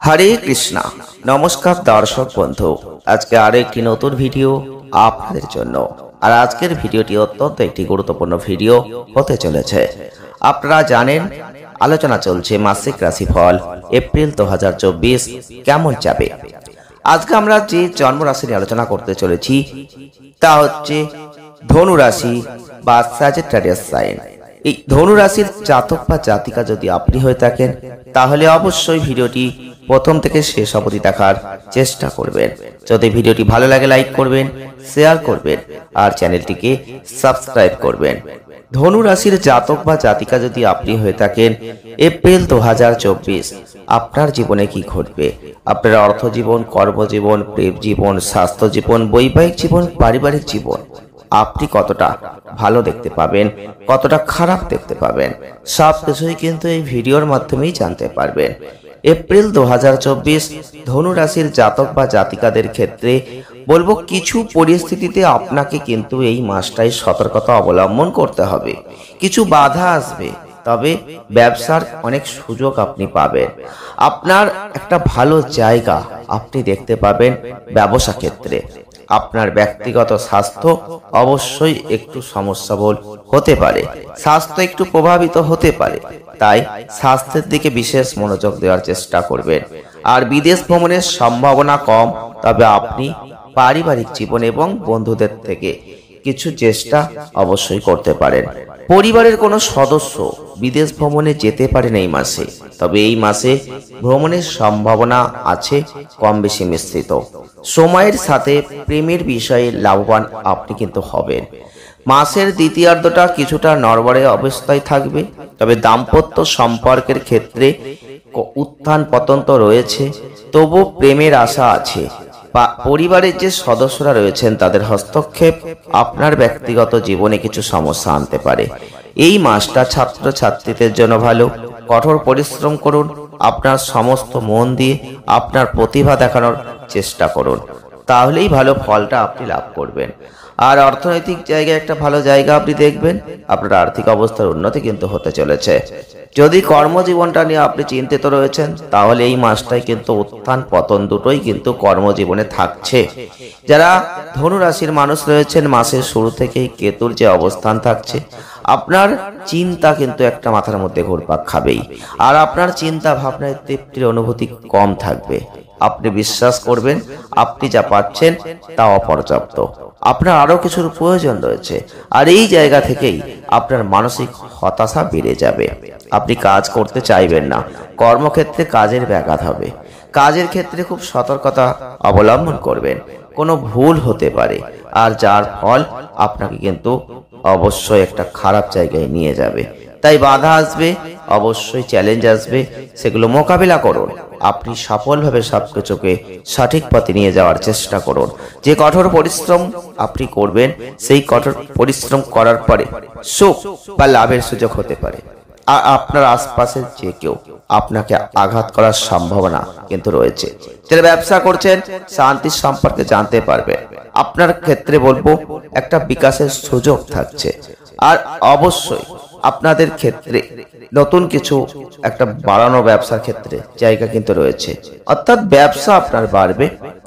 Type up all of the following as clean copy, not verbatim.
হরে কৃষ্ণা। নমস্কার দর্শক বন্ধু, আজকে আরো একটি নতুন ভিডিও আপনাদের জন্য। আর আজকের ভিডিওটি অত্যন্ত একটি গুরুত্বপূর্ণ ভিডিও হতে চলেছে। আপনারা জানেন, আলোচনা চলছে মাসিক রাশিফল এপ্রিল 2024 কেমন যাবে। আজকে আমরা যে জন্ম রাশি নিয়ে আলোচনা করতে চলেছি তা হচ্ছে ধনু রাশি বা স্যাজিটেরিয়াস সাইন। এই ধনু রাশির জাতক বা জাতিকা যদি আপনি হয়ে থাকেন, তাহলে অবশ্যই ভিডিওটি প্রথম থেকে শেষ অবধি দেখার চেষ্টা করবেন। যদি ভিডিওটি ভালো লাগে লাইক করবেন, শেয়ার করবেন আর চ্যানেলটিকে সাবস্ক্রাইব করবেন। ধনু রাশির জাতক বা জাতিকা যদি আপনি হয়ে থাকেন, এপ্রিল 2024 আপনার জীবনে কি ঘটবে, আপনার অর্থ জীবন, কর্মজীবন, প্রেম জীবন, স্বাস্থ্য জীবন, বৈবাহিক জীবন, পারিবারিক জীবন আপনি কতটা ভালো দেখতে পাবেন, কতটা খারাপ দেখতে পাবেন, সব কিছুই কিন্তু এই ভিডিওর মাধ্যমেই জানতে পারবেন। এপ্রিল 2024 ধনু রাশির জাতক বা জাতিকাদের ক্ষেত্রে বলবো, কিছু পরিস্থিতিতে আপনাকে কিন্তু এই মাসটাই সতর্কতা অবলম্বন করতে হবে। কিছু বাধা আসবে, তবে ব্যবসার অনেক সুযোগ আপনি পাবেন। আপনার একটা ভালো জায়গা আপনি দেখতে পাবেন ব্যবসা ক্ষেত্রে। আপনার ব্যক্তিগত স্বাস্থ্য অবশ্যই একটু সমস্যাবহুল হতে পারে, স্বাস্থ্য একটু প্রভাবিত হতে পারে, তাই স্বাস্থ্যের দিকে বিশেষ মনোযোগ দেওয়ার চেষ্টা করবেন। আর বিদেশ ভ্রমণের সম্ভাবনা কম, তবে আপনি পারিবারিক জীবন এবং বন্ধুদের থেকে কিছু চেষ্টা অবশ্যই করতে পারেন। পরিবারের কোনো সদস্য বিদেশ ভ্রমণে যেতে পারেন এই মাসে, তবে এই মাসে ভ্রমণের সম্ভাবনা আছে কম বেশি মিশ্রিত। সময়ের সাথে প্রেমের বিষয়ে লাভবান আপনি কিন্তু হবেন। মাসের দ্বিতীয়ার্ধটা কিছুটা নড়বড়ে অবস্থায় থাকবে, তবে দাম্পত্য সম্পর্কের ক্ষেত্রে উত্থান পতন তো রয়েছে, তবু প্রেমের আশা আছে। পরিবারের যে সদস্যরা রয়েছেন তাদের হস্তক্ষেপ আপনার ব্যক্তিগত জীবনে কিছু সমস্যা আনতে পারে। এই মাসটা ছাত্রছাত্রীদের জন্য ভালো। কঠোর পরিশ্রম করুন, আপনার সমস্ত মন দিয়ে আপনার প্রতিভা দেখানোর চেষ্টা করুন, তাহলেই ভালো ফলটা আপনি লাভ করবেন। আর অর্থনৈতিক জায়গায় একটা ভালো জায়গা আপনি দেখবেন। আপনার আর্থিক অবস্থার উন্নতি কিন্তু হতে চলেছে। যদি কর্মজীবনটা নিয়ে আপনি চিন্তিত রয়েছেন, তাহলে এই মাসটাই কিন্তু উত্থান পতন দুটোই কিন্তু কর্মজীবনে থাকছে। যারা ধনু রাশির মানুষ রয়েছেন, মাসের শুরু থেকেই কেতুর যে অবস্থান থাকছে, আপনার চিন্তা কিন্তু একটা মাথার মধ্যে ঘুরপাক খাবেই। আর আপনার চিন্তা ভাবনায় তৃপ্তির অনুভূতি কম থাকবে। আপনি বিশ্বাস করবেন আপনি যা পাচ্ছেন তা অপর্যাপ্ত, আপনার আরো কিছুর প্রয়োজন রয়েছে। আর এই জায়গা থেকেই আপনার মানসিক হতাশা বেড়ে যাবে। আপনি কাজ করতে চাইবেন না, কর্মক্ষেত্রে কাজের ব্যাঘাত হবে। কাজের ক্ষেত্রে খুব সতর্কতা অবলম্বন করবেন, কোনো ভুল হতে পারে, আর যার ফল আপনাকে কিন্তু অবশ্যই একটা খারাপ জায়গায় নিয়ে যাবে। তাই বাধা আসবে, অবশ্যই চ্যালেঞ্জ আসবে, সেগুলো মোকাবিলা করুন। আপনি সফলভাবে সবকিছুকে সঠিক পথে নিয়ে যাওয়ার চেষ্টা করুন। যে কঠোর পরিশ্রম আপনি করবেন, সেই কঠোর পরিশ্রম করার পরে সুখ বা লাভের সুযোগ হতে পারে। আর আপনার আশপাশের যে কেউ আপনাকে আঘাত করার সম্ভাবনা কিন্তু রয়েছে। যারা ব্যবসা করছেন, শান্তির সম্পর্কে জানতে পারবে। আপনার ক্ষেত্রে বলবো একটা বিকাশের সুযোগ থাকছে। আর অবশ্যই আপনাদের ক্ষেত্রে নতুন কিছু একটা বাড়ানো ব্যবসার ক্ষেত্রে জায়গা কিন্তু রয়েছে, অর্থাৎ ব্যবসা আপনার বাড়বে,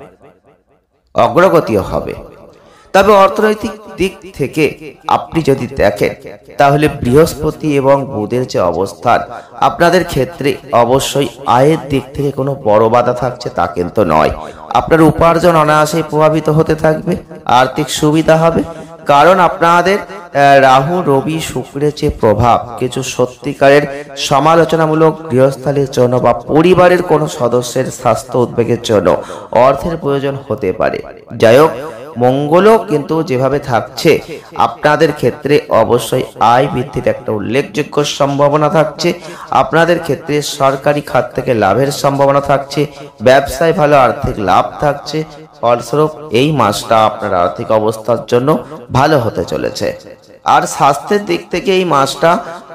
অগ্রগতিও হবে। তবে অর্থনৈতিক দিক থেকে আপনি যদি দেখেন, তাহলে বৃহস্পতি এবং বুধের যে অবস্থান আপনাদের ক্ষেত্রে অবশ্যই আয়ের দিক থেকে কোনো বড় বাধা থাকছে তা কিন্তু নয়। আপনার উপার্জন অনায়াসেই প্রভাবিত হতে থাকবে, আর্থিক সুবিধা হবে। কারণ আপনাদের রাহু, রবি, শুক্রের যে প্রভাব কিছু সত্যিকারের সমালোচনামূলক গৃহস্থালির জন্য বা পরিবারের কোনো সদস্যের স্বাস্থ্য উদ্বেগের জন্য অর্থের প্রয়োজন হতে পারে। যাই হোক, মঙ্গলও কিন্তু যেভাবে থাকছে, আপনাদের ক্ষেত্রে অবশ্যই আয় বৃদ্ধির একটা উল্লেখযোগ্য সম্ভাবনা থাকছে। আপনাদের ক্ষেত্রে সরকারি খাত থেকে লাভের সম্ভাবনা থাকছে, ব্যবসায় ভালো আর্থিক লাভ থাকছে। ফলস্বরূপ এই মাসটা আপনার আর্থিক অবস্থার জন্য ভালো হতে চলেছে। আর স্বাস্থ্যের দিক থেকে এই মাসটা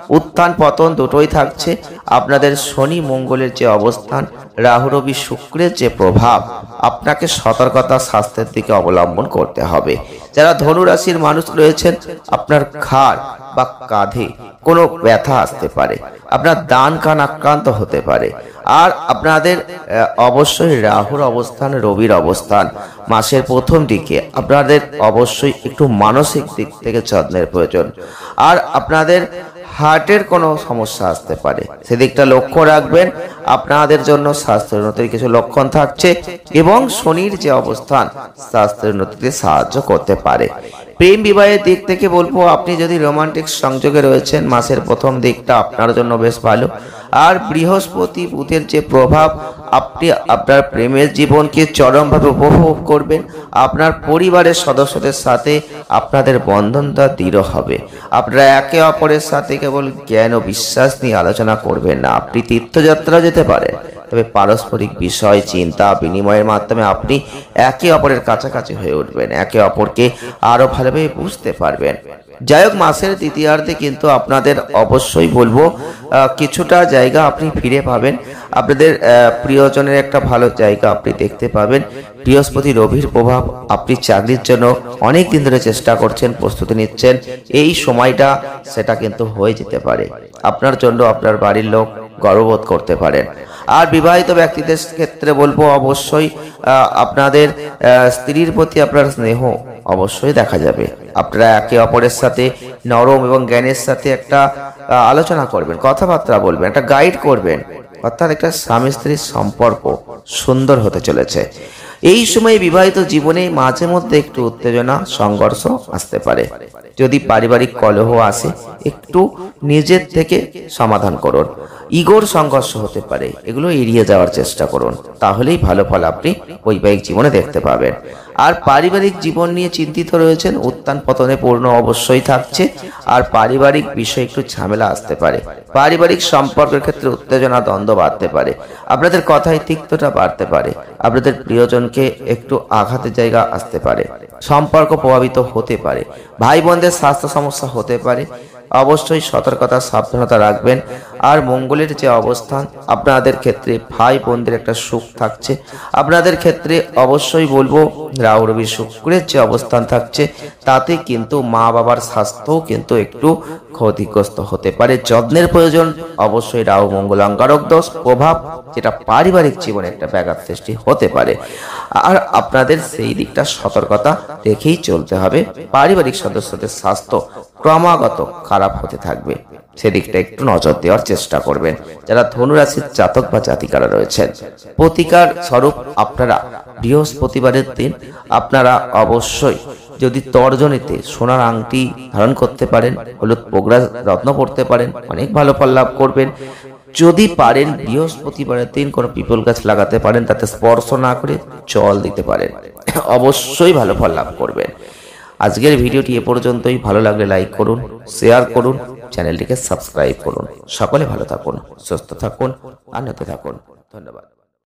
উত্থান পতন দুটোই থাকছে। আপনাদের শনি মঙ্গলের যে অবস্থান, রাহু রবি শুক্রের যে প্রভাব, আপনাকে সতর্কতা স্বাস্থ্যের দিকে অবলম্বন করতে হবে। যারা ধনু রাশির মানুষ রয়েছেন, আপনার ঘাড় বা কাঁধে কোনো ব্যথা আসতে পারে, আপনার ডান কান আক্রান্ত হতে পারে। আর আপনাদের অবশ্যই রাহুর অবস্থান, রবির অবস্থান মাসের প্রথম দিকে আপনাদের অবশ্যই একটু মানসিক দিক থেকে যত্নের প্রয়োজন। আর আপনাদের হার্টের কোনো সমস্যা আসতে পারে, সেদিকটা লক্ষ্য রাখবেন। আপনাদের জন্য স্বাস্থ্যের উন্নতির কিছু লক্ষণ থাকছে এবং শনির যে অবস্থান স্বাস্থ্যের উন্নতিতে সাহায্য করতে পারে। প্রেম বিবাহের দিক থেকে বলবো, আপনি যদি রোমান্টিক সংযোগে রয়েছেন, মাসের প্রথম দিকটা আপনার জন্য বেশ ভালো। আর বৃহস্পতি বুধের যে প্রভাব, আপনি আপনার প্রেমের জীবনকে চরমভাবে উপভোগ করবেন। আপনার পরিবারের সদস্যদের সাথে আপনাদের বন্ধনটা দৃঢ় হবে। আপনারা একে অপরের সাথে কেবল জ্ঞান ও বিশ্বাস নিয়ে আলোচনা করবেন না, আপনি তীর্থযাত্রা যেতে পারেন। তবে পারস্পরিক বিষয় চিন্তা বিনিময়ের মাধ্যমে আপনি একে অপরের কাছাকাছি হয়ে উঠবেন, একে অপরকে আরো ভালোভাবে বুঝতে পারবেন। যাই হোক, মাসের দ্বিতীয়ার্ধে কিন্তু আপনাদের অবশ্যই বলবো কিছুটা জায়গা আপনি ফিরে পাবেন। আপনাদের প্রিয়জনের একটা ভালো জায়গা আপনি দেখতে পাবেন। বৃহস্পতি রবির প্রভাব, আপনি চাকরির জন্য অনেক দিন ধরে চেষ্টা করছেন, প্রস্তুতি নিচ্ছেন, এই সময়টা সেটা কিন্তু হয়ে যেতে পারে। আপনার জন্য আপনার বাড়ির লোক গর্ববোধ করতে পারেন। আর বিবাহিত ব্যক্তিদের ক্ষেত্রে বলবো, অবশ্যই আপনাদের স্ত্রীর প্রতি আপনার স্নেহ অবশ্যই দেখা যাবে। আপনারা একে অপরের সাথে নরম এবং জ্ঞানের সাথে একটা আলোচনা করবেন, কথাবার্তা বলবেন, একটা গাইড করবেন, অর্থাৎ একটা স্বামী স্ত্রীর সম্পর্ক সুন্দর হতে চলেছে। এই সময় বিবাহিত জীবনে মাঝে মধ্যে একটু উত্তেজনা সংঘর্ষ আসতে পারে। যদি পারিবারিক কলহ আসে, একটু নিজের থেকে সমাধান করুন। ইগোর সংঘর্ষ হতে পারে, এগুলো এড়িয়ে যাওয়ার চেষ্টা করুন, তাহলেই ভালো ফল আপনি বৈবাহিক জীবনে দেখতে পাবেন। আর পারিবারিক জীবন নিয়ে চিন্তিত রয়েছেন, উত্থান পতনে পূর্ণ অবশ্যই থাকছে। আর পারিবারিক বিষয়ে একটু ঝামেলা আসতে পারে, পারিবারিক সম্পর্কের ক্ষেত্রে উত্তেজনা দ্বন্দ্ব বাড়তে পারে, আপনাদের কথায় তিক্ততা বাড়তে পারে, আপনাদের প্রিয়জনকে একটু আঘাতের জায়গা আসতে পারে, সম্পর্ক প্রভাবিত হতে পারে, ভাই বোনদের স্বাস্থ্য সমস্যা হতে পারে। অবশ্যই সতর্কতা সাবধানতা রাখবেন। আর মঙ্গলের যে অবস্থান, আপনাদের ক্ষেত্রে ভাই বোনদের একটা সুখ থাকছে। আপনাদের ক্ষেত্রে অবশ্যই বলবো, রাহু রবি শুক্রের যে অবস্থান থাকছে, তাতে কিন্তু মা বাবার স্বাস্থ্যও কিন্তু একটু ক্ষতিগ্রস্ত হতে পারে, যত্নের প্রয়োজন। অবশ্যই রাহু মঙ্গল অঙ্গারক দোষ প্রভাব, যেটা পারিবারিক জীবনে একটা ব্যাঘাত সৃষ্টি হতে পারে। আর আপনাদের সেই দিকটা সতর্কতা রেখেই চলতে হবে। পারিবারিক সদস্যদের স্বাস্থ্য ক্রমাগত খারাপ হতে থাকবে, সেদিকটা একটু নজর দেওয়ার চেষ্টা করবেন। যারা ধনুরাশির জাতক বা জাতিকারা রয়েছেন, প্রতিকার স্বরূপ আপনারা বৃহস্পতিবারের দিন আপনারা অবশ্যই যদি তর্জনীতে সোনার আংটি ধারণ করতে পারেন, হলুদ পোগরা রত্ন পড়তে পারেন, অনেক ভালো ফল লাভ করবেন। যদি পারেন বৃহস্পতিবারের দিন কোনো পিপল গাছ লাগাতে পারেন, তাতে স্পর্শ না করে জল দিতে পারেন, অবশ্যই ভালো ফল লাভ করবেন। আজকের ভিডিওটি এ পর্যন্তই। ভালো লাগলে লাইক করুন, শেয়ার করুন, চ্যানেলটিকে সাবস্ক্রাইব করুন। সকলে ভালো থাকুন, সুস্থ থাকুন, আনন্দে থাকুন। ধন্যবাদ।